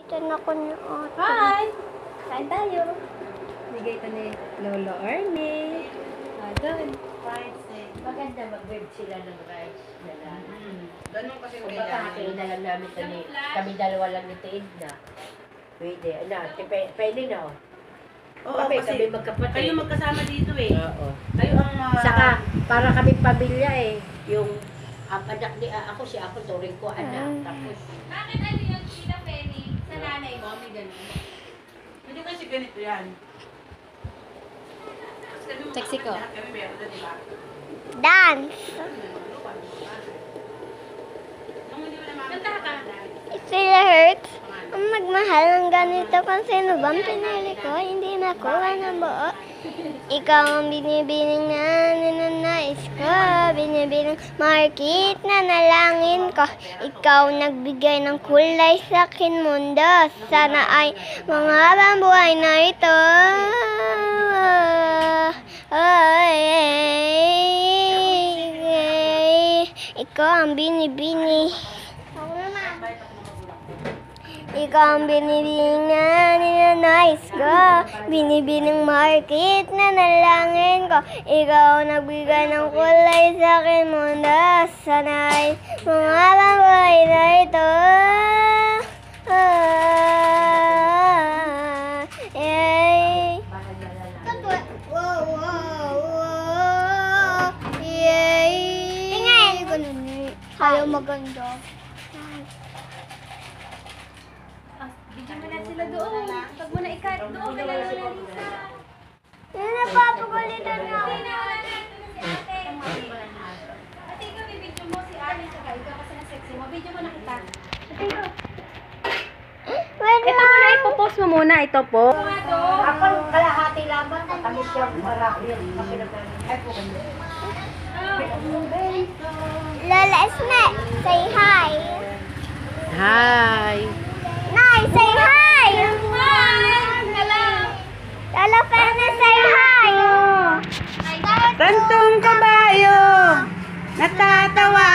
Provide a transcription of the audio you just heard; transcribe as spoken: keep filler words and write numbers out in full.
Diyan ako ni Ate. Hi! Kain tayo. Bigay ito ni Lolo Ernie. Ah, doon. Maganda mag-web sila ng rice na lang. Hmm. Ganun kasi Kung baka hatiin na lang namin ito ni, kami dalawa lang ni Tid na. Pwede, ano, tipe- pwede na oh. Oo, Kami, kasi kami magkapatid. kayo magkasama dito eh. Oo. Kayo ang... ah, Saka, para kami pamilya eh. Yung ang anak ni ah, ako, si ako, turing ko anak. Tapos, Bakit ano yung Tita Penny sa nanay mo? May ganun. Hindi kasi ganito yan. Kasi kami mga Sexy ko. lahat kami meron na, di ba? Dance. Nung hindi mo na mama- Kanta ka. It still hurts. Ang magmahal ng ganito kung sino bang pinili ko, hindi nakuha ng buo. Ikaw ang binibining na ninanais ko, binibining market na nalangin ko. Ikaw nagbigay ng kulay sa akin mundo, sana ay mga habang buhay na ito. Ay, ikaw ang binibini. Ikaw ang binibining na ninanais ko, binibining market na nalangin ko. Ikaw ang nagbigay ng kulay sa akin mundo, sana'y mga babuhay na ito. Ah, yay. Wow, wow, wow. Yay. Tingin! Ganun eh. Ayaw maganda. Ah, bigyan mo na sila doon. Pag mo na ikat doon kay Lola Lisa. Yan, napapagalitan na ako. Hindi na, wala na. Ito na si ate. Ate, ikaw bibidyo mo si Ali tsaka ikaw kasi na sexy mo. Video mo na kita. Ate, ikaw. Wait Ito muna, ipopost mo muna. Ito po. ako kalahati lamang, kami siya marami yun. Ay po kami. Lola Esme, say hi. Hi! Nay, say hi. Hi! Hello! Lola Ferne, say hi. Kantong kabayo, natatawa